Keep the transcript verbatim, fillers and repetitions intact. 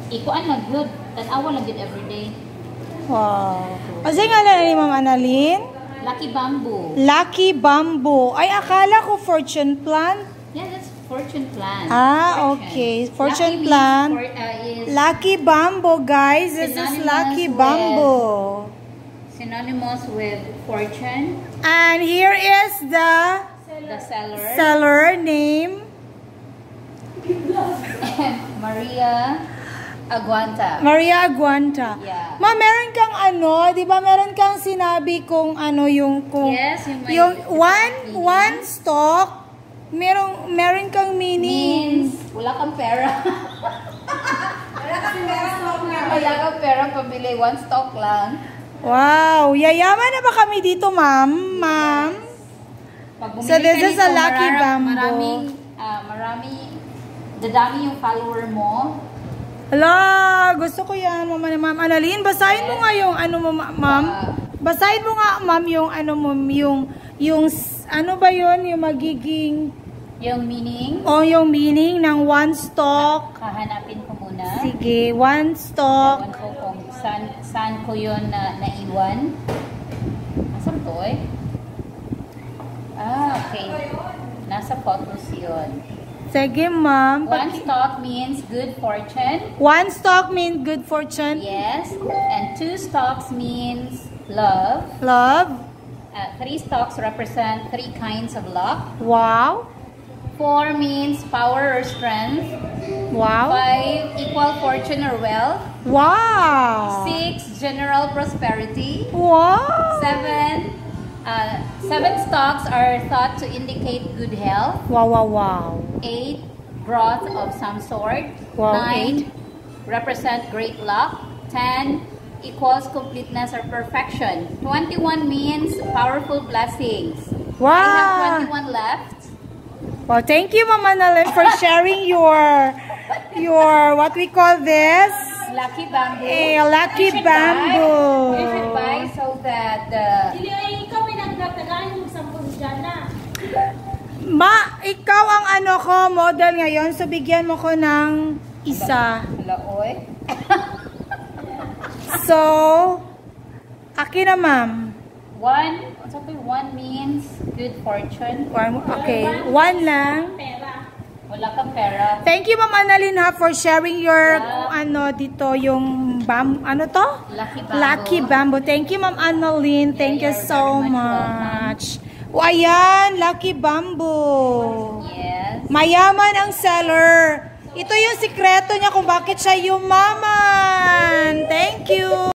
ikuan na good. Tanawa lang good everyday. Wow. Kasi nga na ni Ma'am Annalyn? Lucky bamboo. Lucky bamboo. Ay, akala ko fortune plant. Yeah, that's fortune plant. Ah, okay. Fortune lucky plant. For, uh, is Lucky bamboo, guys. This is lucky bamboo. Synonymous with fortune. And here is the The seller. seller name. Maria Aguanta. Maria Aguanta. Yeah. Ma, meron kang ano, di ba meron kang sinabi kung ano yung kung Yes, yung, may yung one one stock, meron meron kang meaning. Means wala kang pera. Wala kang pera, wala kang pera pabili, one stock lang. Wow, yayaman na ba kami dito, ma'am? Ma'am. So this is a lucky bamboo. Maraming uh, marami dadami yung follower mo. Hala, gusto ko yan, mama na ma'am Annalyn. Basahin mo nga yung ano mo, ma'am. Basahin mo nga, ma'am, yung ano mo, yung, yung, ano ba yun, yung magiging, yung meaning? O, yung meaning ng one stock. Kahanapin ko muna. Sige, one stock. Ewan ko kung saan, saan ko yun na, naiwan. Asan to eh? Ah, okay. Nasa photos yun. Sige, ma'am. One stock means good fortune. One stock means good fortune. Yes. And two stocks means love. Love. Uh, three stocks represent three kinds of luck. Wow. Four means power or strength. Wow. Five, equal fortune or wealth. Wow. Six, general prosperity. Wow. Seven, uh, seven stocks are thought to indicate good health. Wow, wow, wow. Eight, growth of some sort. Wow, Nine, eight. represent great luck. Ten, equals completeness or perfection. Twenty-one means powerful blessings. Wow. I have twenty-one left. Well, thank you, Mama Annalyn, for sharing your, your, what we call this? Lucky bamboo. A lucky You should bamboo. Buy. You should buy so that the... Ikaw pinagtatagaan yung sampung dyan na. Ma, ikaw ang ano ko, model ngayon, so bigyan mo ko ng isa. Laoy. So, akin na, ma'am. One, sabi, one means good fortune. One, okay, one lang. Pera. Wala kang pera. Thank you, Ma'am Annalyn, ha, for sharing your, kung ano, dito, yung bam, ano to? Lucky bamboo. Lucky bamboo. Thank you, Ma'am Annalyn. Thank Yeah, you you're so very much. much O, ayan, lucky bamboo. Yes. Mayaman ang seller. Ito yung sikreto niya kung bakit siya yumaman.